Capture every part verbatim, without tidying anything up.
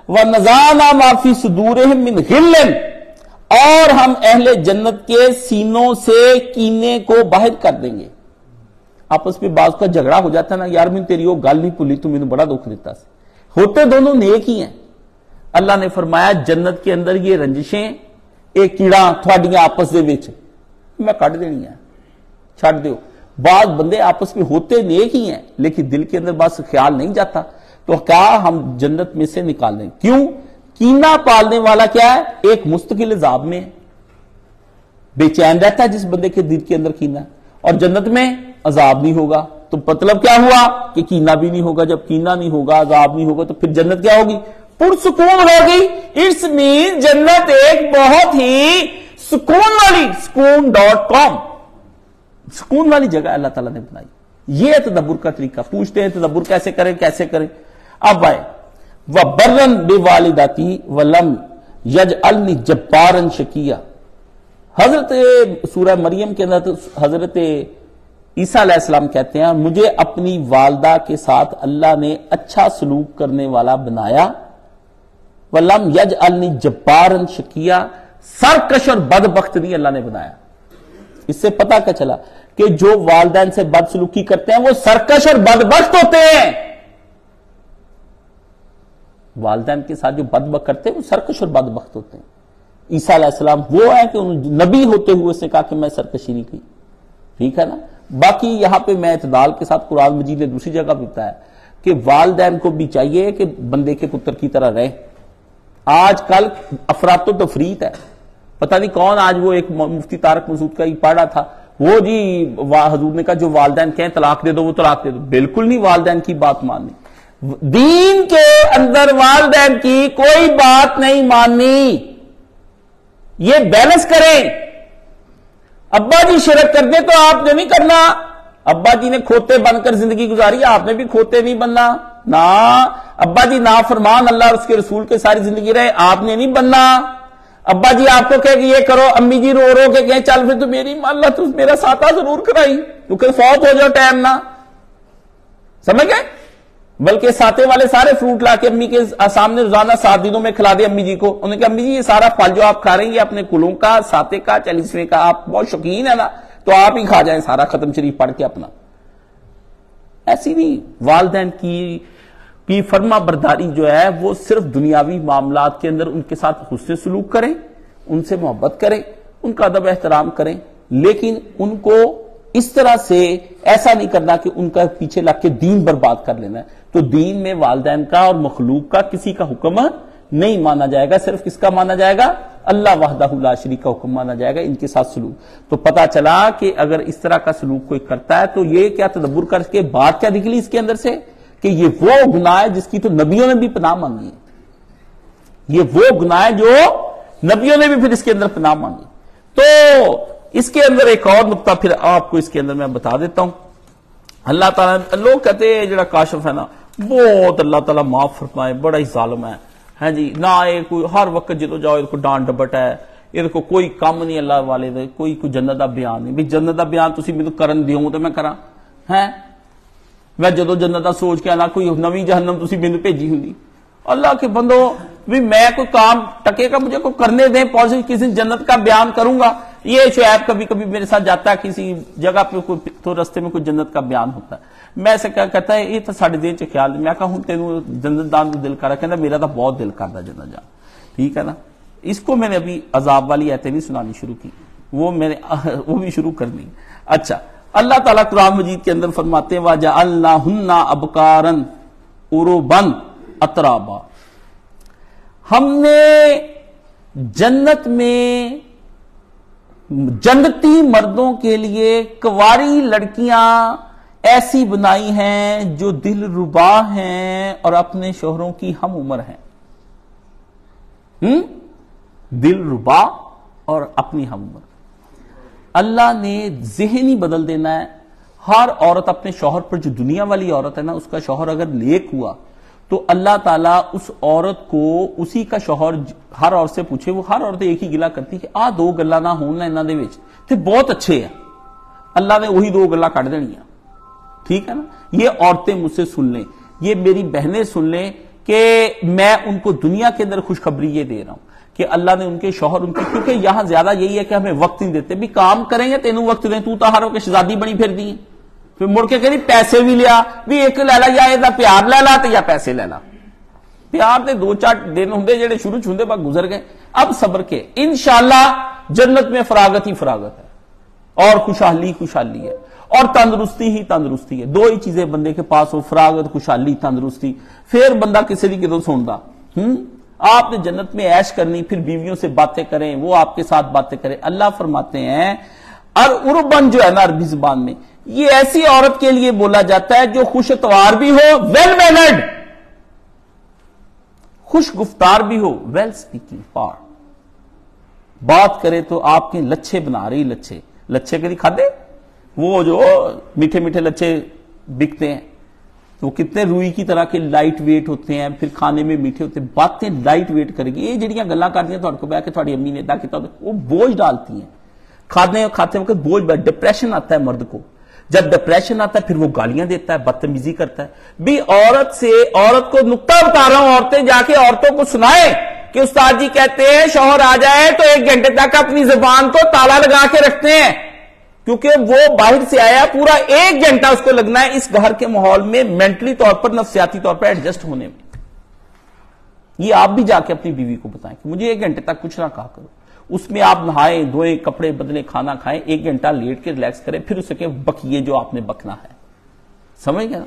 وَنَزَعْنَا مَا فِي صُدُورِهِم مِّنْ غِلٍّ، اور ہم اہل جنت کے سینوں سے کینے کو باہر کر دیں گے۔ آپس میں بعض کا جھگڑا ہو جاتا ہے نا، یار میں تیری وہ گل نہیں بھولی، تو میں نے بڑا دکھ دیتا سی، ہوتے دونوں نیک ہی ہیں۔ اللہ نے فرمایا جنت کے اندر یہ رنجشیں ایک کیڑا تھوڑیاں آپس دے وچ میں کٹ دینی ہے، چھڑ دیو۔ بعض بندے آپس میں ہوتے نیک ہی ہیں لیکن دل کے اندر بس خیال نہیں جاتا، تو کیا ہم جنت میں سے نکال دیں۔ کیوں؟ کینہ پالنے والا کیا ہے؟ ایک مستقل عذاب میں ہے، بے چین رہتا ہے جس بندے کے دل کے اندر کینہ ہے، اور جنت میں عذاب نہیں ہوگا۔ تو مطلب کیا ہوا کہ کینہ بھی نہیں ہوگا، جب کینہ نہیں ہوگا، عذاب نہیں ہوگا، تو پھر جنت کیا ہوگی؟ پرسکون ہوگی۔ اٹس مین جنت ایک بہت ہی سکون والی، سکون ڈاٹ کام، سکون والی جگہ اللہ تعالیٰ نے بنائی۔ یہ ہے تدبر کا طریقہ۔ پوچھتے ہیں تدبر کیسے کریں کیسے کریں؟ اب آئے وَبَرًّا بِوَالِدَتِي وَلَمْ يَجْعَلْنِي جَبَّارًا شَقِيًّا۔ حضرت سورہ مریم کے اندر حضرت عیسیٰ علیہ السلام کہتے ہیں مجھے اپنی والدہ کے ساتھ اللہ نے اچھا سلوک کرنے والا بنایا، وَلَمْ يَجْعَلْنِي جَبَّارًا شَقِيًّا، سرکش اور بدبخت نہیں اللہ نے بنایا۔ اس سے پتہ کیا چلا کہ جو والدین سے بد سلوکی کرتے ہیں وہ سرکش اور بدبخت ہوتے ہیں۔ والدین کے ساتھ جو بدبخت کرتے ہیں وہ سرکش اور بدبخت ہوتے ہیں۔ عیسیٰ علیہ السلام وہ ہے کہ نبی ہوتے ہوئے اس نے کہا کہ میں سرکشی نہیں کی، ٹھیک ہے نا۔ باقی یہاں پہ میں اعتدال کے ساتھ قرآن مجید نے دوسری جگہ بھی بتایا کہ والدین کو بھی چاہیے کہ بندے کے پتر کی طرح رہے۔ آج کل افراط و تفریط ہے، پتہ نہیں کون، آج وہ ایک مفتی طارق مسعود کا ہی پڑھا تھا، وہ جی حضور نے کہا جو والدین کہیں طلاق دے دو وہ طلاق دے دو، بالکل نہیں والدین کی بات ماننی، دین کے اندر والدین کی کوئی بات نہیں ماننی، یہ بیلنس کریں۔ ابا جی شرک کر دیں تو آپ نے نہیں کرنا، ابا جی نے کھوتے بن کر زندگی گزاری، آپ نے بھی کھوتے نہیں بننا نا۔ ابا جی نافرمان اللہ اور اس کے رسول کے ساری زندگی رہے، آپ نے نہیں بننا۔ ابا جی آپ کو کہے کہ یہ کرو، امی جی رو رو کے کہیں چل پھر تو میری اللہ تو میرا ساتھا ضرور کرائی، کیونکہ فوت ہو جاؤ ٹائم نہ، سمجھ گئے؟ بلکہ ساتے والے سارے فروٹ لا کے امی کے سامنے روزانہ سات دنوں میں کھلا دے امی جی کو، انہوں نے کہا امی جی یہ سارا پھل جو آپ کھا رہے ہیں یہ اپنے کلوں کا، ساتے کا، چالیسویں کا، آپ بہت شوقین ہے نا تو آپ ہی کھا جائیں سارا ختم شریف پڑھ کے اپنا۔ ایسی نہیں، والدین کی کی فرما برداری جو ہے وہ صرف دنیاوی معاملات کے اندر ان کے ساتھ حسن سلوک کریں، ان سے محبت کریں، ان کا ادب احترام کریں، لیکن ان کو اس طرح سے ایسا نہیں کرنا کہ ان کا پیچھے لگ کے دین برباد کر لینا ہے۔ تو دین میں والدین کا اور مخلوق کا کسی کا حکم نہیں مانا جائے گا، صرف کس کا مانا جائے گا؟ اللہ وحدہ لا شریک کا حکم مانا جائے گا ان کے ساتھ سلوک۔ تو پتا چلا کہ اگر اس طرح کا سلوک کوئی کرتا ہے تو یہ کیا تدبر کر کے بات کیا نکلی اس کے اندر سے کہ یہ وہ گناہ ہے جس کی تو نبیوں نے بھی پناہ مانگی ہے، یہ وہ گناہ ہے جو نبیوں نے بھی پھر اس کے اندر پناہ مانگی۔ تو اس کے اندر ایک اور نقطہ پھر آپ کو اس کے اندر میں بتا دیتا ہوں۔ اللہ تعالیٰ لوگ کہتے ہیں جڑا کاشف ہے نا بہت اللہ تعالیٰ معاف فرمائے، بڑا ہی ظالم ہے، ہاں جی، نہ کوئی ہر وقت جدو جاؤ کو ڈانٹ ڈپٹ ہے، یہ کو کوئی کام نہیں اللہ والے دے، کوئی کوئی جنت دا بیان نہیں۔ بھی جنت دا بیان تسی مینوں کرن دیو تے میں کراں ہیں؟ میں جدو جنت دا سوچ کے آنا کوئی نویں جہنم تسی مینوں بھیجی ہوندی، اللہ کے بندو بھی میں کوئی کام ٹکے کا مجھے کوئی کرنے دیں، پازیٹو کسی جنت کا بیان کروں گا۔ یہ شعیب کبھی کبھی میرے ساتھ جاتا ہے کسی جگہ پہ کوئی تو رستے میں کوئی جنت کا بیان ہوتا ہے، میں ایسے کیا کہتا ہے یہ تو ساڑھے دین چ خیال نہیں، میں کہا ہوں تینوں جنت دان دل کر رہا، کہتا میرا تو بہت دل کرتا جنت جان، ٹھیک ہے نا۔ اس کو میں نے ابھی عذاب والی ایتیں نہیں سنانی شروع کی، وہ میں نے وہ بھی شروع کرنی۔ اچھا، اللہ تعالیٰ قرآن مجید کے اندر فرماتے ہیں وَجَعَلْنَاهُنَّ أَبْكَارًا عُرُبًا أَتْرَابًا، ہم نے جنت میں جنتی مردوں کے لیے کنواری لڑکیاں ایسی بنائی ہیں جو دل ربا ہیں اور اپنے شوہروں کی ہم عمر ہیں۔ ہم دل ربا اور اپنی ہم عمر۔ اللہ نے ذہن ہی بدل دینا ہے۔ ہر عورت اپنے شوہر پر، جو دنیا والی عورت ہے نا، اس کا شوہر اگر نیک ہوا تو اللہ تعالیٰ اس عورت کو اسی کا شوہر ہر عورت سے پوچھے، وہ ہر عورت ایک ہی گلا کرتی کہ آ دو گلا نہ ہون انہاں دے وچ تے بہت اچھے ہیں، اللہ نے وہی دو گلا کٹ دینی، ٹھیک ہے نا۔ یہ عورتیں مجھ سے سن لیں، یہ میری بہنیں سن لیں کہ میں ان کو دنیا کے اندر خوشخبری یہ دے رہا ہوں کہ اللہ نے ان کے شوہر ان کے، کیونکہ یہاں زیادہ یہی ہے کہ ہمیں وقت نہیں دیتے، بھی کام کریں گے تینوں وقت دیں، تو تہاروں کے شہزادی بنی پھر دی، پھر مڑ کے کہیں پیسے بھی لیا، بھی ایک لے لا، یا یہ پیار لے لا یا پیسے لے لا، پیار دے دو چار دن ہوں جڑے شروع چھوندے بعد گزر گئے، اب صبر کے انشاءاللہ جنت میں فراغت ہی فراغت ہے اور خوشحالی خوشحالی ہے اور تندرستی ہی تندرستی ہے، دو ہی چیزیں بندے کے پاس ہو، فراغت خوشحالی تندرستی، پھر بندہ کسی بھی کدوں سنتا ہوں آپ نے جنت میں عیش کرنی، پھر بیویوں سے باتیں کریں، وہ آپ کے ساتھ باتیں کریں۔ اللہ فرماتے ہیں اور عربن جو ہے نا عربی زبان میں، یہ ایسی عورت کے لیے بولا جاتا ہے جو خوش اتوار بھی ہو، ویل مینرڈ، خوش گفتار بھی ہو، ویل سپیکنگ پار، بات کرے تو آپ کے لچھے بنا رہی، لچھے لچھے کبھی کھاتے، وہ جو میٹھے میٹھے لچھے بکتے ہیں تو کتنے روئی کی طرح کے لائٹ ویٹ ہوتے ہیں، پھر کھانے میں میٹھے ہوتے ہیں، باتیں لائٹ ویٹ کرے گی، یہ جڑیاں گلاں کرتی ہیں تھوڑے کو بیٹھ کے تھوڑی امی نے ادا کیتا وہ بوجھ ڈالتی ہیں، کھانے کھاتے وقت بوجھ، ڈپریشن آتا ہے مرد کو، جب ڈپریشن آتا ہے پھر وہ گالیاں دیتا ہے، بدتمیزی کرتا ہے۔ بھی عورت سے، عورت کو نقطہ بتا رہا ہوں، عورتیں جا کے عورتوں کو سنائیں کہ استاد جی کہتے ہیں شوہر آ جائے تو ایک گھنٹے تک اپنی زبان کو تالا لگا کے رکھتے ہیں، کیونکہ وہ باہر سے آیا، پورا ایک گھنٹہ اس کو لگنا ہے اس گھر کے ماحول میں مینٹلی طور پر، نفسیاتی طور پر ایڈجسٹ ہونے میں۔ یہ آپ بھی جا کے اپنی بیوی کو بتائیں کہ مجھے ایک گھنٹے تک کچھ نہ کہا کرو، اس میں آپ نہائیں دھوئیں، کپڑے بدلیں، کھانا کھائیں، ایک گھنٹہ لیٹ کے ریلیکس کریں، پھر اسے کہ بکیے جو آپ نے بکنا ہے، سمجھ گئے نا؟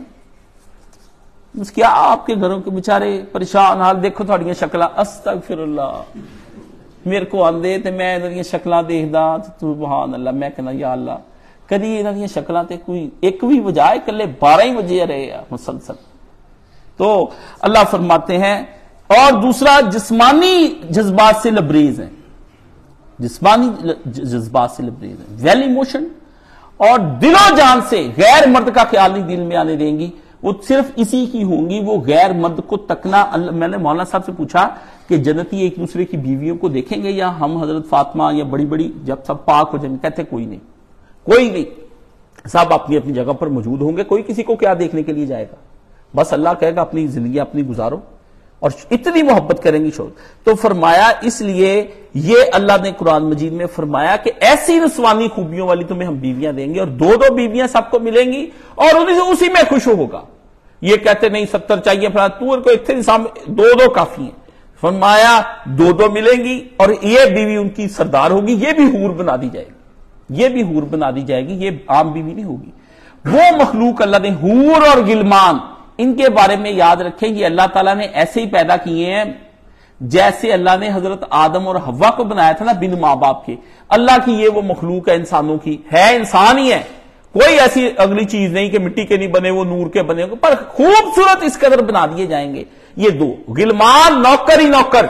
بس کیا آپ کے گھروں کے بیچارے پریشان حال، دیکھو تھوڑیاں شکلاں، استغفر اللہ، میرے کو آندے تے میں انہاں دی شکلاں دیکھدا تو سبحان اللہ، میں کہنا یا اللہ کدی انہاں دی شکلاں تے کوئی ایک بھی بجائے کلے بارہ ہی بجے رہے مسلسل۔ تو اللہ فرماتے ہیں، اور دوسرا جسمانی جذبات سے لبریز ہیں، جسمانی جذبات سے لبریز ہیں، ویل ایموشن، اور دل و جان سے غیر مرد کا خیال نہیں دل میں آنے دیں گی، وہ صرف اسی کی ہوں گی، وہ غیر مرد کو تکنا۔ میں نے مولانا صاحب سے پوچھا کہ جنتی ایک دوسرے کی بیویوں کو دیکھیں گے یا ہم حضرت فاطمہ یا بڑی بڑی جب سب پاک ہو جائیں گے؟ کہتے کوئی نہیں، کوئی نہیں، سب اپنی اپنی جگہ پر موجود ہوں گے، کوئی کسی کو کیا دیکھنے کے لیے جائے گا، بس اللہ کہے گا اپنی زندگی اپنی گزارو، اور اتنی محبت کریں گی شوہر۔ تو فرمایا اس لیے یہ اللہ نے قرآن مجید میں فرمایا کہ ایسی نسوانی خوبیوں والی تمہیں ہم بیویاں دیں گے، اور دو دو بیویاں سب کو ملیں گی اور اسی میں خوش ہوگا۔ یہ کہتے نہیں ستر چاہیے فلاں، تو کو اتنے دو دو کافی ہیں، فرمایا دو دو ملیں گی اور یہ بیوی ان کی سردار ہوگی، یہ بھی حور بنا دی جائے گی، یہ بھی حور بنا دی جائے گی، یہ عام بیوی نہیں ہوگی۔ وہ مخلوق اللہ نے حور اور غلمان، ان کے بارے میں یاد رکھیں گے اللہ تعالیٰ نے ایسے ہی پیدا کیے ہیں جیسے اللہ نے حضرت آدم اور حوا کو بنایا تھا نا بن ماں باپ کے۔ اللہ کی یہ وہ مخلوق ہے انسانوں کی، ہے انسان ہی ہے، کوئی ایسی اگلی چیز نہیں کہ مٹی کے نہیں بنے وہ نور کے بنے، پر خوبصورت اس قدر بنا دیے جائیں گے۔ یہ دو غلمان، نوکر ہی نوکر،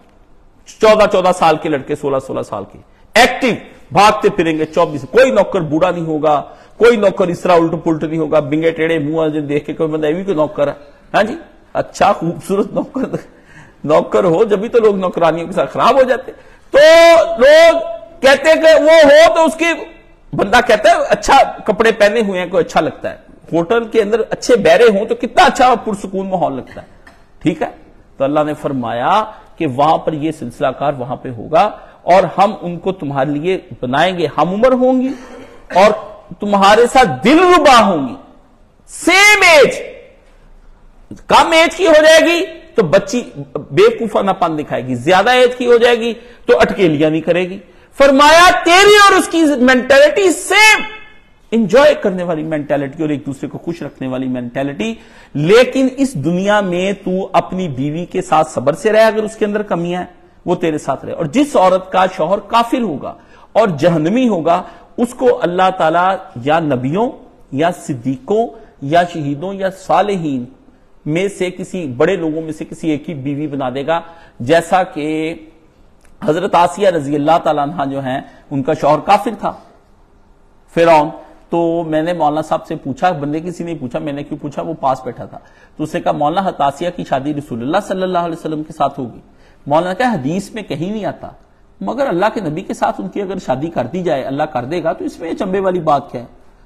چودہ چودہ سال کے لڑکے، سولہ سولہ سال کے، ایکٹیو، بھاگتے پھریں گے چوبیس، کوئی نوکر بوڑھا نہیں ہوگا، کوئی نوکر اس طرح الٹ پلٹ نہیں ہوگا، بنگے ٹیڑے منہ دیکھ کے کوئی بندہ بھی کوئی نوکر ہے، ہاں جی، اچھا خوبصورت نوکر نوکر ہو، جبھی تو لوگ نوکرانیوں کے ساتھ خراب ہو جاتے۔ تو لوگ کہتے ہیں کہ وہ ہو تو اس کی، بندہ کہتا ہے اچھا کپڑے پہنے ہوئے ہیں کوئی اچھا لگتا ہے، ہوٹل کے اندر اچھے بیرے ہوں تو کتنا اچھا پرسکون ماحول لگتا ہے، ٹھیک ہے۔ تو اللہ نے فرمایا کہ وہاں پر یہ سلسلہ کار وہاں پہ ہوگا، اور ہم ان کو تمہارے لیے بنائیں گے، ہم عمر ہوں گی اور تمہارے ساتھ دل ربا ہوں گی، سیم ایج، کم ایج کی ہو جائے گی تو بچی بےوقوفانہ پن دکھائے گی، زیادہ ایج کی ہو جائے گی تو اٹکیلیاں نہیں کرے گی۔ فرمایا تیری اور اس کی مینٹلٹی سیم، انجوائے کرنے والی مینٹلٹی اور ایک دوسرے کو خوش رکھنے والی مینٹلٹی، لیکن اس دنیا میں تو اپنی بیوی کے ساتھ صبر سے رہے، اگر اس کے اندر کمیاں ہیں وہ تیرے ساتھ رہے، اور جس عورت کا شوہر کافر ہوگا اور جہنمی ہوگا اس کو اللہ تعالیٰ یا نبیوں یا صدیقوں یا شہیدوں یا صالحین میں سے کسی بڑے لوگوں میں سے کسی ایک ہی بیوی بنا دے گا، جیسا کہ حضرت آسیہ رضی اللہ تعالیٰ عنہ جو ہیں ان کا شوہر کافر تھا فرعون۔ تو میں نے مولانا صاحب سے پوچھا، بندے کسی نے پوچھا، میں نے کیوں پوچھا، وہ پاس بیٹھا تھا، تو اس نے کہا مولانا حضرت آسیہ کی شادی رسول اللہ صلی اللہ علیہ وسلم کے ساتھ ہوگی۔ مولانا کہا حدیث میں کہیں نہیں آتا، مگر اللہ کے نبی کے ساتھ ان کی اگر شادی کر دی جائے اللہ کر دے گا تو اس میں چمبے والی بات کیا ہے،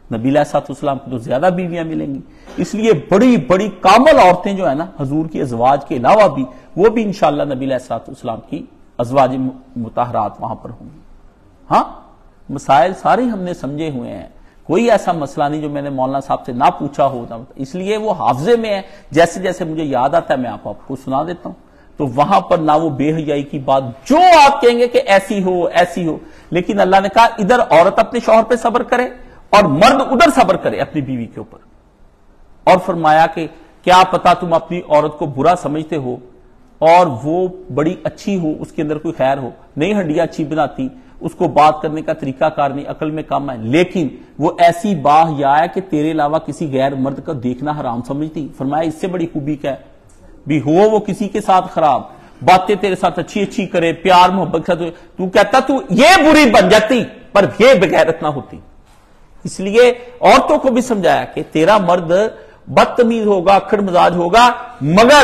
نبی علیہ الصلوۃ والسلام کو تو زیادہ بیویاں ملیں گی، اس لیے بڑی بڑی کامل عورتیں جو ہیں نا حضور کی ازواج کے علاوہ بھی، وہ بھی انشاءاللہ نبی علیہ الصلوۃ والسلام کی ازواج مطہرات وہاں پر ہوں گی۔ ہاں مسائل سارے ہم نے سمجھے ہوئے ہیں، کوئی ایسا مسئلہ نہیں جو میں نے مولانا صاحب سے نہ پوچھا ہو، اس لیے وہ حافظے میں ہے، جیسے جیسے مجھے یاد آتا ہے میں آپ آپ کو سنا دیتا ہوں۔ تو وہاں پر نہ وہ بے حیائی کی بات، جو آپ کہیں گے کہ ایسی ہو ایسی ہو، لیکن اللہ نے کہا ادھر عورت اپنے شوہر پہ صبر کرے اور مرد ادھر صبر کرے اپنی بیوی کے اوپر، اور فرمایا کہ کیا پتا تم اپنی عورت کو برا سمجھتے ہو اور وہ بڑی اچھی ہو، اس کے اندر کوئی خیر ہو، نہیں ہنڈیاں اچھی بناتی، اس کو بات کرنے کا طریقہ کار نہیں، عقل میں کم ہے، لیکن وہ ایسی باحیا ہے کہ تیرے علاوہ کسی غیر مرد کا دیکھنا حرام سمجھتی۔ فرمایا اس سے بڑی خوبی کیا ہے، بھی ہو وہ کسی کے ساتھ خراب، باتیں تیرے ساتھ اچھی اچھی کرے، پیار محبت کے ساتھ، تو کہتا تو یہ بری بن جاتی پر یہ بغیرت نہ ہوتی۔ اس لیے عورتوں کو بھی سمجھایا کہ تیرا مرد بدتمیز ہوگا، اکھڑ مزاج ہوگا، مگر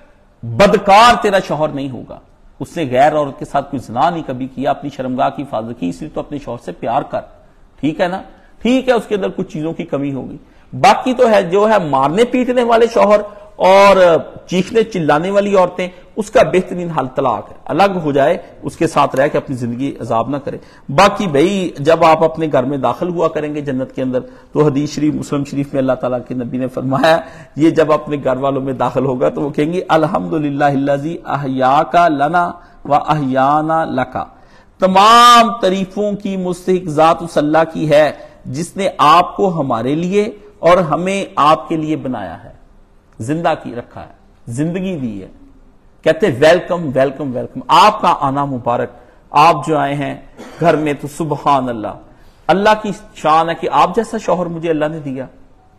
بدکار تیرا شوہر نہیں ہوگا، اس نے غیر عورت کے ساتھ کوئی زنا نہیں کبھی کیا، اپنی شرمگاہ کی حفاظت کی، اس لیے تو اپنے شوہر سے پیار کر، ٹھیک ہے نا؟ ٹھیک ہے اس کے اندر کچھ چیزوں کی کمی ہوگی، باقی تو ہے جو ہے مارنے پیٹنے والے شوہر اور چیخنے چلانے والی عورتیں، اس کا بہترین حل طلاق ہے، الگ ہو جائے، اس کے ساتھ رہ کے اپنی زندگی عذاب نہ کرے۔ باقی بھئی جب آپ اپنے گھر میں داخل ہوا کریں گے جنت کے اندر، تو حدیث شریف مسلم شریف میں اللہ تعالیٰ کے نبی نے فرمایا یہ جب اپنے گھر والوں میں داخل ہوگا تو وہ کہیں گے الحمدللہ الذی احیاک لنا و احیانا لکا، تمام تعریفوں کی مستحق ذات اس اللہ کی ہے جس نے آپ کو ہمارے لیے اور ہمیں آپ کے لیے بنایا ہے، زندہ کی رکھا ہے، زندگی دی ہے۔ کہتے ویلکم ویلکم ویلکم، آپ کا آنا مبارک، آپ جو آئے ہیں گھر میں تو سبحان اللہ، اللہ کی شان ہے کہ آپ جیسا شوہر مجھے اللہ نے دیا۔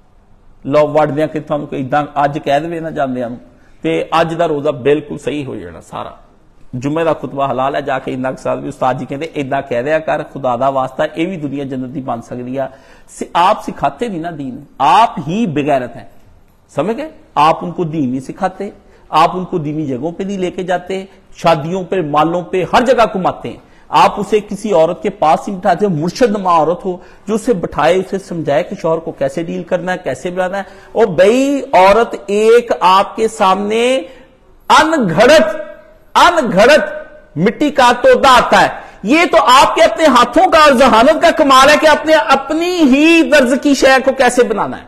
لو وڑ دیا کہ تھانوں کہ ادھا اج کہہ دے نہ جاندیاں تے اج دا روزہ بالکل صحیح ہو جانا سارا، جمعے دا خطبہ حلال ہے، جا کے انہاں کے ساتھ بھی استاد جی کہتے ایداں کہہ دیا کر، خدا دا واسطہ اے بھی دنیا جنتی بن سکتی ہے۔ آپ سکھاتے نہیں نا دین، آپ ہی بغیرت ہیں، سمجھ گئے؟ آپ ان کو دین نہیں سکھاتے، آپ ان کو دینی جگہوں پہ نہیں لے کے جاتے، شادیوں پہ، مالوں پہ، ہر جگہ گھماتے ہیں۔ آپ اسے کسی عورت کے پاس ہی بٹھاتے ہیں، مرشد نما عورت ہو جو اسے بٹھائے، اسے سمجھائے کہ شوہر کو کیسے ڈیل کرنا ہے، کیسے بلانا ہے۔ اور بھئی عورت ایک آپ کے سامنے ان گھڑت ان گھڑت مٹی کا تودا آتا ہے، یہ تو آپ کے اپنے ہاتھوں کا اور ذہانت کا کمال ہے کہ اپنے اپنی ہی درز کی شے کو کیسے بنانا ہے۔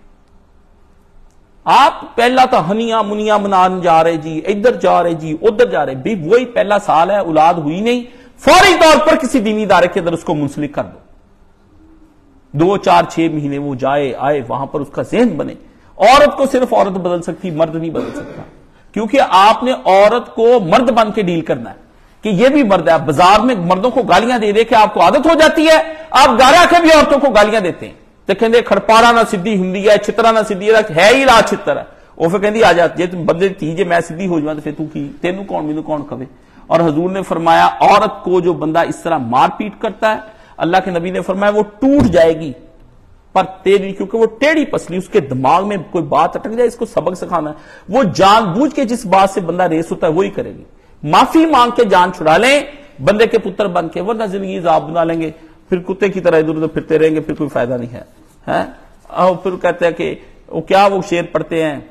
آپ پہلا تو ہنیاں منیاں منان جا رہے جی، ادھر جا رہے جی، ادھر جا رہے، بھی وہی پہلا سال ہے، اولاد ہوئی نہیں، فوری طور پر کسی دینی ادارے کے اندر اس کو منسلک کر دو، دو چار چھ مہینے وہ جائے آئے، وہاں پر اس کا ذہن بنے۔ عورت کو صرف عورت بدل سکتی، مرد نہیں بدل سکتا، کیونکہ آپ نے عورت کو مرد بن کے ڈیل کرنا ہے کہ یہ بھی مرد ہے۔ بازار میں مردوں کو گالیاں دے دے کہ آپ کو عادت ہو جاتی ہے، آپ گارا کے بھی عورتوں کو گالیاں دیتے ہیں، تو کہندے کھڑپارا نہ سدھی ہندی ہے، چھترا نہ سدھی ہے ہی لا چھتر ہے، وہ پھر کہندی آ جا جے تم بندے تھی جے میں سدھی ہو جاواں تے پھر تو کی تینوں کون مینوں کون کہے۔ اور حضور نے فرمایا عورت کو جو بندہ اس طرح مار پیٹ کرتا ہے، اللہ کے نبی نے فرمایا وہ ٹوٹ جائے گی پر تیری، کیونکہ وہ ٹیڑھی پسلی، اس کے دماغ میں کوئی بات اٹک جائے، اس کو سبق سکھانا ہے، وہ جان بوجھ کے جس بات سے بندہ ریس ہوتا ہے وہی کرے گی۔ معافی مانگ کے جان چھڑا لیں بندے کے پتر بن کے، ورنہ زندگی عذاب بنا لیں گے، پھر کتے کی طرح ادھر ادھر پھرتے رہیں گے، پھر کوئی فائدہ نہیں ہے۔ ہے اور پھر کہتے ہیں کہ وہ کیا وہ شعر پڑھتے ہیں،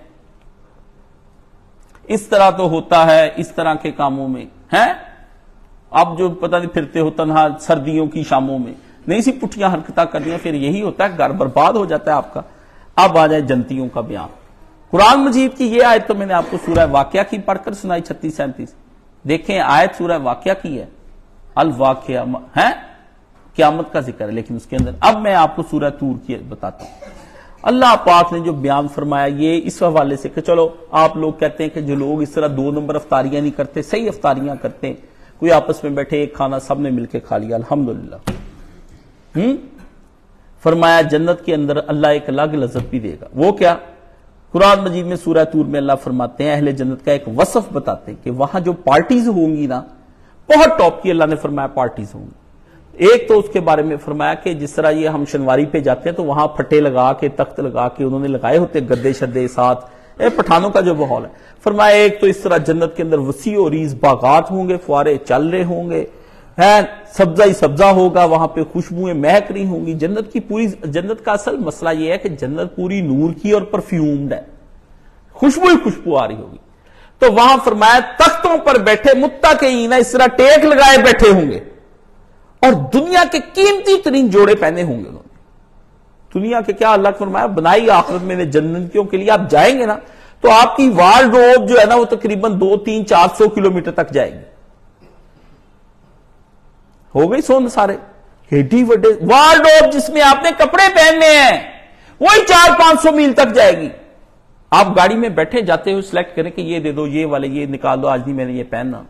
اس طرح تو ہوتا ہے اس طرح کے کاموں میں، ہیں اب جو پتہ نہیں پھرتے ہو تنہا سردیوں کی شاموں میں، نہیں سی پٹھیاں حرکتیں کرنی، پھر یہی ہوتا ہے، گھر برباد ہو جاتا ہے آپ کا۔ اب آ جائے جنتیوں کا بیان۔ قرآن مجید کی یہ آیت تو میں نے آپ کو سورہ واقعہ کی پڑھ کر سنائی، چھتیس سینتیس، دیکھیں آیت سورہ واقعہ کی ہے، الواقعہ ہے قیامت کا ذکر ہے، لیکن اس کے اندر اب میں آپ کو سورہ طور کی بتاتا ہوں۔ اللہ پاک نے جو بیان فرمایا یہ اس حوالے سے کہ چلو آپ لوگ کہتے ہیں کہ جو لوگ اس طرح دو نمبر افطاریاں نہیں کرتے، صحیح افطاریاں کرتے ہیں، کوئی آپس میں بیٹھے ایک کھانا سب نے مل کے کھا لیا، الحمدللہ۔ ہم فرمایا جنت کے اندر اللہ ایک الگ لذت بھی دے گا، وہ کیا؟ قرآن مجید میں سورہ طور میں اللہ فرماتے ہیں، اہل جنت کا ایک وصف بتاتے ہیں کہ وہاں جو پارٹیز ہوں گی نا، بہت ٹاپ کی اللہ نے فرمایا پارٹیز ہوں گی۔ ایک تو اس کے بارے میں فرمایا کہ جس طرح یہ ہم شنواری پہ جاتے ہیں تو وہاں پھٹے لگا کے تخت لگا کے انہوں نے لگائے ہوتے گدے شدے ساتھ، اے پٹھانوں کا جو ماحول ہے، فرمایا ایک تو اس طرح جنت کے اندر وسیع و ریز باغات ہوں گے، فوارے چل رہے ہوں گے، ہے سبزہ ہی سبزہ ہوگا، وہاں پہ خوشبوئیں مہک رہی ہوں گی. جنت کی پوری جنت کا اصل مسئلہ یہ ہے کہ جنت پوری نور کی اور پرفیومڈ ہے، خوشبو ہی خوشبو آ رہی ہوگی. تو وہاں فرمایا تختوں پر بیٹھے متکئین اس طرح ٹیک لگائے بیٹھے ہوں گے، اور دنیا کے قیمتی ترین جوڑے پہنے ہوں گے انہوں نے. دنیا کے کیا اللہ نے فرمایا بنائی آخرت میں نے جنتیوں کے لیے. آپ جائیں گے نا تو آپ کی وارڈروب جو ہے نا وہ تقریباً دو تین چار سو کلومیٹر تک جائے گی. ہو گئی سون سارے ہیڈی وڈے وارڈروب جس میں آپ نے کپڑے پہننے ہیں وہی چار پانچ سو میل تک جائے گی. آپ گاڑی میں بیٹھے جاتے ہو سلیکٹ کریں کہ یہ دے دو، یہ والے یہ نکال دو، آج نہیں میں نے یہ پہننا.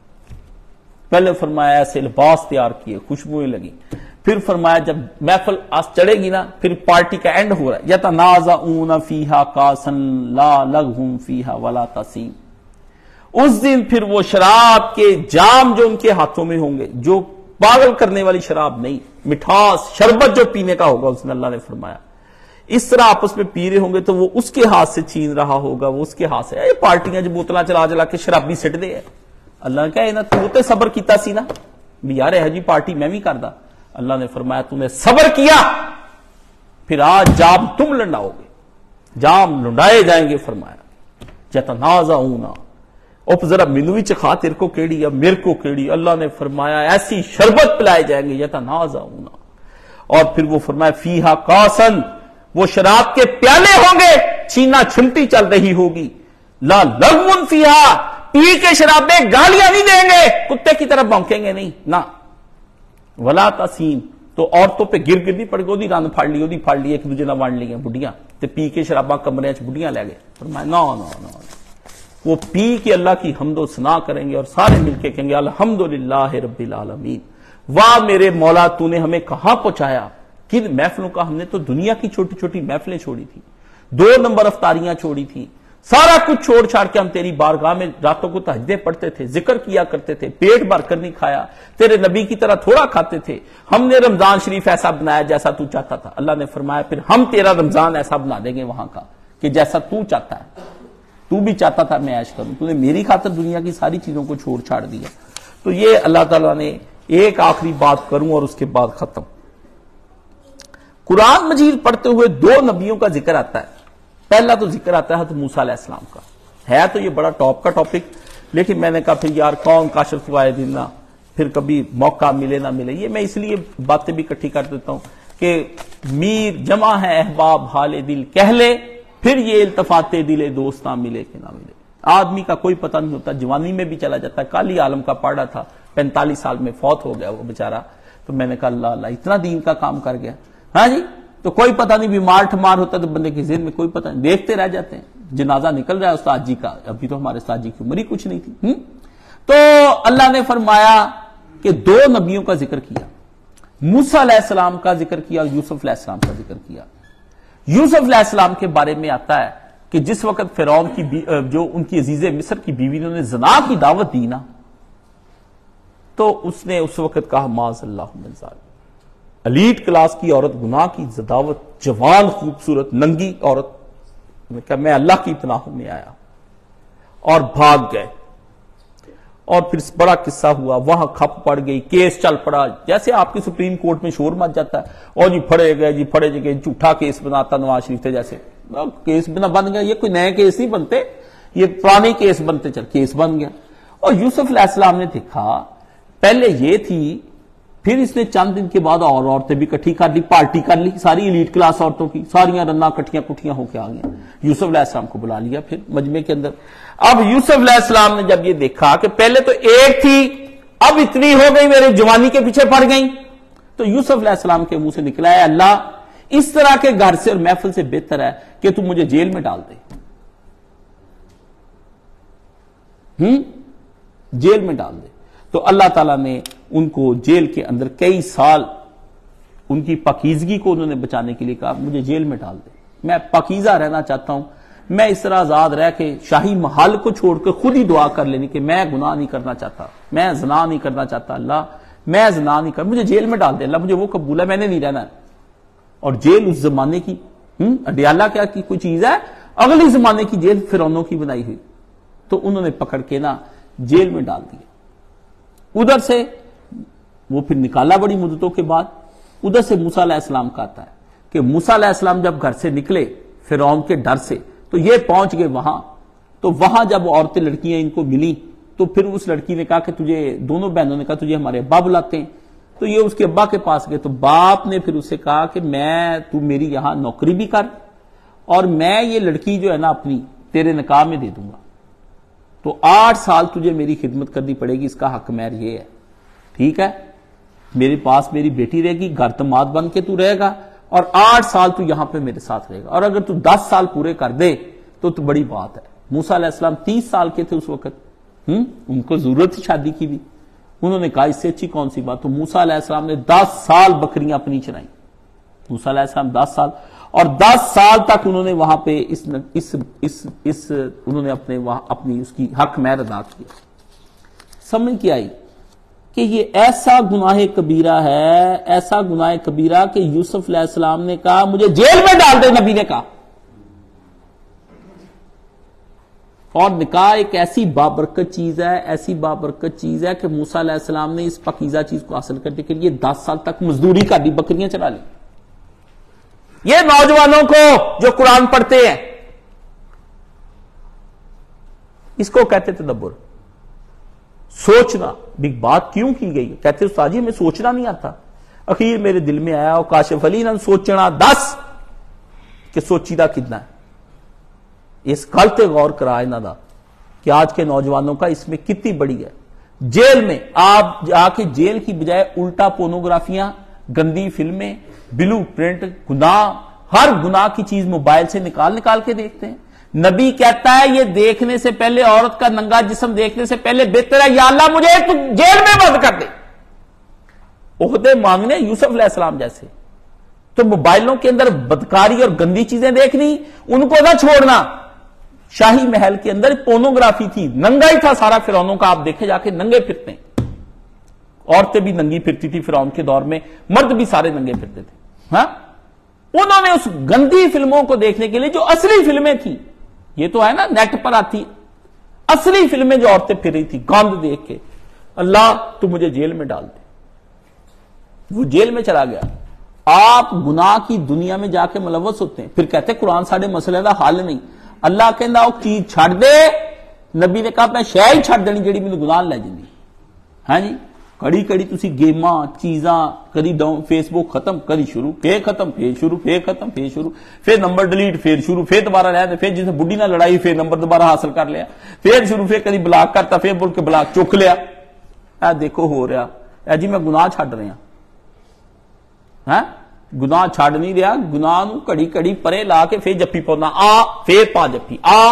پہلے فرمایا ایسے لباس تیار کیے، خوشبوئیں لگی. پھر فرمایا جب محفل آس چڑھے گی نا پھر پارٹی کا اینڈ ہو رہا ہے. یتنازعون فیہا کاسن لا لغو فیہا ولا تسیم. اس دن پھر وہ شراب کے جام جو ان کے ہاتھوں میں ہوں گے، جو پاگل کرنے والی شراب نہیں، مٹھاس شربت جو پینے کا ہوگا، اس نے اللہ نے فرمایا اس طرح آپس میں پی رہے ہوں گے تو وہ اس کے ہاتھ سے چھین رہا ہوگا، وہ اس کے ہاتھ سے. یہ پارٹیاں جو بوتلاں چلا چلا کے شرابی سٹ دے ہے. اللہ نے کہا نا تو تے صبر کیتا سی نا بھی یار ہے جی پارٹی میں بھی کردا. اللہ نے فرمایا تم نے صبر کیا پھر آج جام تم لنڈاؤ گے، جام لنڈائے جائیں گے. فرمایا یتنازعون اوپ ذرا مینو بھی چکھا تیرے کو کیڑی یا میرے کو کیڑی. اللہ نے فرمایا ایسی شربت پلائے جائیں گے یتنازعون. اور پھر وہ فرمایا فیہا کاسن وہ شراب کے پیالے ہوں گے، چھینا چھنٹی چل رہی ہوگی. لا لغو فیہا پی کے شراب میں گالیاں نہیں دیں گے، کتے کی طرح بھونکیں گے نہیں نہ. ولا تسیم تو عورتوں پہ گر گر نہیں پڑ گئی، رن پھڑ لی وہ پھڑ لی ایک دوجے نہ وانڈ لی بڑھیاں تے پی کے شراباں کمرے چ بڑھیاں لے گئے. فرمایا نو نو نو وہ پی کے اللہ کی حمد و ثنا کریں گے اور سارے مل کے کہیں گے الحمدللہ رب العالمین. واہ میرے مولا تو نے ہمیں کہاں پہنچایا. کن محفلوں کا ہم نے تو دنیا کی چھوٹی چھوٹی محفلیں چھوڑی تھی، دو نمبر افطاریاں چھوڑی تھی، سارا کچھ چھوڑ چھاڑ کے ہم تیری بارگاہ میں راتوں کو تہجدیں پڑھتے تھے، ذکر کیا کرتے تھے، پیٹ بھر کر نہیں کھایا، تیرے نبی کی طرح تھوڑا کھاتے تھے. ہم نے رمضان شریف ایسا بنایا جیسا تو چاہتا تھا. اللہ نے فرمایا پھر ہم تیرا رمضان ایسا بنا دیں گے وہاں کا کہ جیسا تو چاہتا ہے. تو بھی چاہتا تھا میں عیش کروں، تو نے میری خاطر دنیا کی ساری چیزوں کو چھوڑ چھاڑ دیا. تو یہ اللہ تعالیٰ نے ایک آخری بات کروں اور اس کے بعد ختم. قرآن مجید پڑھتے ہوئے دو نبیوں کا ذکر آتا ہے. پہلا تو ذکر آتا ہے حضرت موسیٰ علیہ السلام کا. ہے تو یہ بڑا ٹاپ کا ٹاپک، لیکن میں نے کہا پھر یار کون کاشف ہوائے دن نہ پھر کبھی موقع ملے نہ ملے. یہ میں اس لیے باتیں بھی اکٹھی کر دیتا ہوں کہ میر جمع ہے احباب حال دل کہہ لے، پھر یہ التفات دل دوست نہ ملے کہ نہ ملے. آدمی کا کوئی پتہ نہیں ہوتا، جوانی میں بھی چلا جاتا ہے. کالی عالم کا پاڑا تھا، پینتالیس سال میں فوت ہو گیا وہ بیچارہ. تو میں نے کہا اللہ اللہ اتنا دین کا کام کر گیا. ہاں جی تو کوئی پتہ نہیں، بیمار ٹھمار ہوتا تو بندے کے ذہن میں کوئی پتہ نہیں، دیکھتے رہ جاتے ہیں. جنازہ نکل رہا ہے استاد جی کا، ابھی تو ہمارے استاد جی کی عمر ہی کچھ نہیں تھی. تو اللہ نے فرمایا کہ دو نبیوں کا ذکر کیا، موسیٰ علیہ السلام کا ذکر کیا، یوسف علیہ السلام کا ذکر کیا. یوسف علیہ السلام کے بارے میں آتا ہے کہ جس وقت فرعون کی جو ان کی عزیز مصر کی بیوی نے انہیں زنا کی دعوت دی نا تو اس نے اس وقت کہا معاذ اللہ من ذالک. الیٹ کلاس کی عورت گناہ کی دعوت، جوان خوبصورت ننگی عورت، کہ میں اللہ کی پناہ میں آیا اور بھاگ گئے. اور پھر بڑا قصہ ہوا، وہاں کھپ پڑ گئی، کیس چل پڑا جیسے آپ کی سپریم کورٹ میں شور مچ جاتا ہے اور جی پھڑے گئے جی پھڑے گئے، جھوٹا کیس بناتا نواز شریف تھے جیسے کیس بنا بن گیا. یہ کوئی نئے کیس نہیں بنتے، یہ پرانے کیس بنتے چل کیس بن گیا. اور یوسف علیہ السلام نے دیکھا پہلے یہ تھی، پھر اس نے چند دن کے بعد اور عورتیں بھی کٹھی کر لی، پارٹی کر لی ساری ایلیٹ کلاس عورتوں کی، ساریاں رنا کٹھیاں کٹھیاں ہو کے آ گیا. یوسف علیہ السلام کو بلا لیا پھر مجمع کے اندر. اب یوسف علیہ السلام نے جب یہ دیکھا کہ پہلے تو ایک تھی اب اتنی ہو گئی، میرے جوانی کے پیچھے پڑ گئی، تو یوسف علیہ السلام کے منہ سے نکلا ہے اللہ اس طرح کے گھر سے اور محفل سے بہتر ہے کہ تم مجھے جیل میں ڈال دے. ہم جیل میں ڈال دے. تو اللہ تعالیٰ نے ان کو جیل کے اندر کئی سال ان کی پاکیزگی کو انہوں نے بچانے کے لیے کہا مجھے جیل میں ڈال دے، میں پاکیزہ رہنا چاہتا ہوں، میں اس طرح آزاد رہ کے شاہی محل کو چھوڑ کے خود ہی دعا کر لینی کہ میں گناہ نہیں کرنا چاہتا، میں زنا نہیں کرنا چاہتا، اللہ میں زنا نہیں کر، مجھے جیل میں ڈال دے اللہ، مجھے وہ قبول ہے، میں نے نہیں رہنا ہے. اور جیل اس زمانے کی اڈیالہ کیا کی کوئی چیز ہے، اگلی زمانے کی جیل فرعونوں کی بنائی ہوئی. تو انہوں نے پکڑ کے نا جیل میں ڈال دیا. ادھر سے وہ پھر نکالا بڑی مدتوں کے بعد. ادھر سے موسیٰ علیہ السلام کا آتا ہے کہ موسیٰ علیہ السلام جب گھر سے نکلے فرعون کے ڈر سے تو یہ پہنچ گئے وہاں. تو وہاں جب عورتیں لڑکیاں ان کو ملی تو پھر اس لڑکی نے کہا کہ تجھے, دونوں بہنوں نے کہا تجھے ہمارے ابا بلاتے ہیں. تو یہ اس کے ابا کے پاس گئے تو باپ نے پھر اسے کہا کہ میں تو میری یہاں نوکری بھی کر اور میں یہ لڑکی جو ہے نا اپنی تیرے نکاح میں دے دوں گا, تو آٹھ سال تجھے میری خدمت کرنی پڑے گی, اس کا حق مہر یہ ہے, ٹھیک ہے, میرے پاس میری بیٹی رہے گی, گھرتماد بن کے تو رہے گا اور آٹھ سال تو یہاں پہ میرے ساتھ رہے گا, اور اگر تو دس سال پورے کر دے تو تو بڑی بات ہے. موسیٰ علیہ السلام تیس سال کے تھے اس وقت, ہم ان کو ضرورت تھی شادی کی بھی. انہوں نے کہا اس سے اچھی کون سی بات, تو موسیٰ علیہ السلام نے دس سال بکریاں اپنی چرائیں. موسیٰ علیہ السلام دس سال اور دس سال تک انہوں نے وہاں پہ اس اس اس, اس انہوں نے اپنے وہاں اپنی اس کی حق مہر ادا کیا. سمجھ کے آئی کہ یہ ایسا گناہ کبیرہ ہے, ایسا گناہ کبیرہ کہ یوسف علیہ السلام نے کہا مجھے جیل میں ڈال دے, نبی نے کہا. اور نکاح ایک ایسی بابرکت چیز ہے, ایسی بابرکت چیز ہے کہ موسیٰ علیہ السلام نے اس پاکیزہ چیز کو حاصل کرنے کے لیے دس سال تک مزدوری کر دی, بکریاں چرا لی. یہ نوجوانوں کو جو قرآن پڑھتے ہیں اس کو کہتے تدبر, سوچنا بھی بات کیوں کی گئی. کہتے استاد جی ہمیں سوچنا نہیں آتا, اخیر میرے دل میں آیا اور کاشف علی نے سوچنا دس کہ سوچیدہ کتنا ہے. اس غلطے غور کرا انہاں دا کہ آج کے نوجوانوں کا اس میں کتنی بڑی ہے. جیل میں آپ جا کے جیل کی بجائے الٹا پورنوگرافیاں, گندی فلمیں, بلو پرنٹ, گناہ, ہر گناہ کی چیز موبائل سے نکال نکال کے دیکھتے ہیں. نبی کہتا ہے یہ دیکھنے سے پہلے, عورت کا ننگا جسم دیکھنے سے پہلے بہتر ہے یا اللہ مجھے تو جیل میں بند کر دے. عہدے مانگنے یوسف علیہ السلام جیسے. تو موبائلوں کے اندر بدکاری اور گندی چیزیں دیکھنی, ان کو نہ چھوڑنا. شاہی محل کے اندر پورنوگرافی تھی, ننگا ہی تھا سارا فرعونوں کا, آپ دیکھے جا کے ننگے پھرتے ہیں. عورتیں بھی ننگی پھرتی تھی فرعون کے دور میں, مرد بھی سارے ننگے پھرتے تھے. ہاں انہوں نے اس گندی فلموں کو دیکھنے کے لیے جو اصلی فلمیں تھیں, یہ تو ہے نا نیٹ پر آتی, اصلی فلمیں جو عورتیں پھر رہی تھی گند دیکھ کے, اللہ تو مجھے جیل میں ڈال دے. وہ جیل میں چلا گیا. آپ گناہ کی دنیا میں جا کے ملوث ہوتے ہیں, پھر کہتے قرآن ساڑھے مسئلے کا حل نہیں. اللہ کہندا او چیز چھڈ دے, نبی نے کہا میں شے ہی چھڈ دینی جیڑی مینوں گناہ لے جاندی. ہاں جی کڑی کڑی تسی گیماں چیزاں کدی ڈاؤن, فیس بک ختم کدی شروع, پھر ختم پھر شروع, پھر ختم پھر شروع, پھر نمبر ڈیلیٹ پھر شروع, پھر دوبارہ لے, پھر جس بڈھی نہ لڑائی پھر نمبر دوبارہ حاصل کر لیا, پھر شروع, پھر کدی بلاک کرتا, پھر بول کے بلاک چک لیا. اے دیکھو ہو رہا, اے جی میں گناہ چھڈ رہا ہاں, گناہ چھڈ نہیں رہا, گناہ نو کڑی کڑی پرے لا کے پھر جپی پونا, آ پھر پا جپی آ.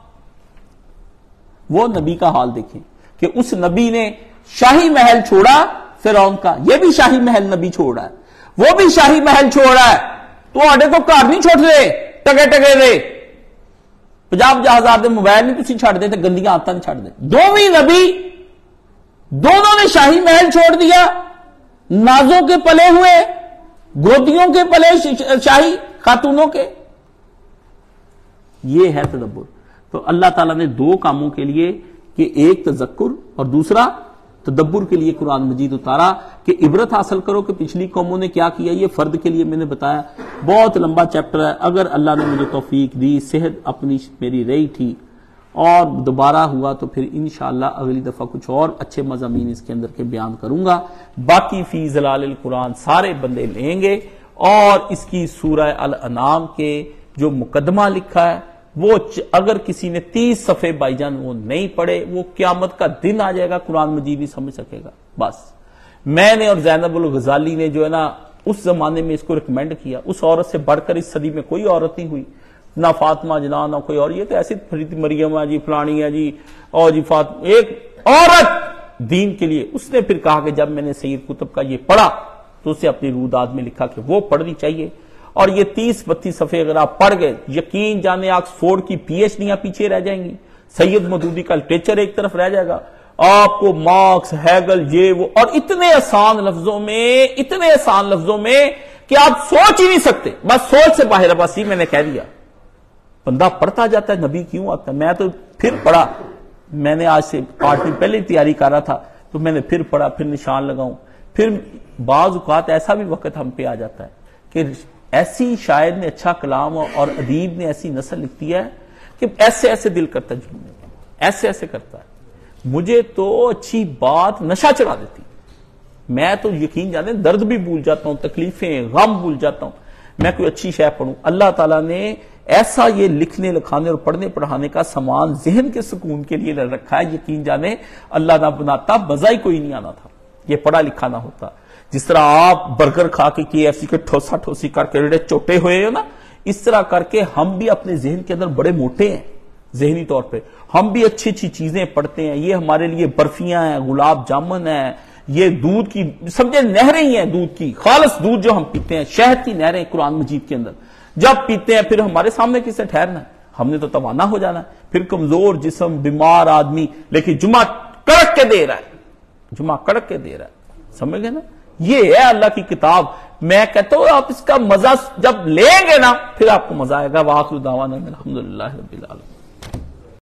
وہ نبی کا حال دیکھیں کہ اس نبی نے شاہی محل چھوڑا فرعون کا, یہ بھی شاہی محل نبی چھوڑا ہے, وہ بھی شاہی محل چھوڑا ہے. تو آڈے کو گھر نہیں چھوڑ دے ٹگے ٹگے دے, پنجاب پنجا ہزار دے موبائل نہیں تسی چھڑ دے تے گندیاں آدتاں نہیں چھڑ دے. دوویں نبی دونوں نے شاہی محل چھوڑ دیا, نازوں کے پلے ہوئے, گودیوں کے پلے شاہی خاتونوں کے. یہ ہے تدبر. تو اللہ تعالیٰ نے دو کاموں کے لیے کہ ایک تذکر اور دوسرا تدبر کے لیے قرآن مجید اتارا کہ عبرت حاصل کرو کہ پچھلی قوموں نے کیا کیا. یہ فرد کے لیے میں نے بتایا, بہت لمبا چیپٹر ہے. اگر اللہ نے مجھے توفیق دی, صحت اپنی میری رہی تھی اور دوبارہ ہوا تو پھر انشاءاللہ اگلی دفعہ کچھ اور اچھے مضامین اس کے اندر کے بیان کروں گا. باقی فی ظلال القرآن سارے بندے لیں گے, اور اس کی سورہ الانعام کے جو مقدمہ لکھا ہے وہ اگر کسی نے تیس صفحے بائی جان وہ نہیں پڑھے, وہ قیامت کا دن آ جائے گا قرآن مجید نہیں سمجھ سکے گا. بس میں نے اور زینب الغزالی نے جو ہے نا اس زمانے میں اس کو ریکمینڈ کیا, اس عورت سے بڑھ کر اس صدی میں کوئی عورت نہیں ہوئی, نہ فاطمہ جناح نہ کوئی اور. یہ تو ایسی مریم ہے جی, فلانی ہے جی, اور جی فاطمہ, ایک عورت دین کے لیے. اس نے پھر کہا کہ جب میں نے سید قطب کا یہ پڑھا تو اسے اپنی روداد میں لکھا کہ وہ پڑھنی چاہیے. اور یہ تیس بتیس صفحے اگر آپ پڑھ گئے, یقین جانے آکسفورڈ کی پی ایچ ڈیاں پیچھے رہ جائیں گی, سید مودودی کا لٹریچر ایک طرف رہ جائے گا, آپ کو مارکس, ہیگل, یہ وہ, اور اتنے آسان لفظوں میں, اتنے آسان لفظوں میں کہ آپ سوچ ہی نہیں سکتے. بس سوچ سے باہر, بس ہی میں نے کہہ دیا. بندہ پڑھتا جاتا ہے نبی کیوں آتا ہے. میں تو پھر پڑھا, میں نے آج سے آٹھ دن پہلے تیاری کر رہا تھا تو میں نے پھر پڑھا, پھر نشان لگاؤں پھر بعض اوقات ایسا بھی وقت ہم پہ آ جاتا ہے کہ ایسی شاعر نے اچھا کلام اور ادیب نے ایسی نثر لکھتی ہے کہ ایسے ایسے دل کرتا ہے جھومنے کا، ایسے ایسے کرتا ہے. مجھے تو اچھی بات نشہ چڑھا دیتی، میں تو یقین جانے درد بھی بھول جاتا ہوں، تکلیفیں غم بھول جاتا ہوں، میں کوئی اچھی شے پڑھوں. اللہ تعالیٰ نے ایسا یہ لکھنے لکھانے اور پڑھنے پڑھانے کا سامان ذہن کے سکون کے لیے رکھا ہے، یقین جانے اللہ نہ بناتا مزہ ہی کوئی نہیں آنا تھا، یہ پڑھا لکھا نہ ہوتا. جس طرح آپ برگر کھا کے کے ایف سی کے ٹھوسا ٹھوسی کر کے ریڑے چوٹے ہوئے ہو نا، اس طرح کر کے ہم بھی اپنے ذہن کے اندر بڑے موٹے ہیں ذہنی طور پہ. ہم بھی اچھی اچھی چیزیں پڑھتے ہیں، یہ ہمارے لیے برفیاں ہیں، گلاب جامن ہیں، یہ دودھ کی سمجھے نہریں ہی ہیں، دودھ کی خالص دودھ جو ہم پیتے ہیں، شہد کی نہریں قرآن مجید کے اندر جب پیتے ہیں پھر ہمارے سامنے کسے ٹھہرنا ہے؟ ہم نے تو توانا ہو جانا ہے. پھر کمزور جسم بیمار آدمی لیکن جمعہ کڑک کے دے رہا ہے، جمعہ کڑک کے دے رہا ہے. سمجھ گئے نا؟ یہ ہے اللہ کی کتاب. میں کہتا ہوں آپ اس کا مزہ جب لیں گے نا پھر آپ کو مزہ آئے گا. وآخر دعوانا الحمدللہ رب العالمین.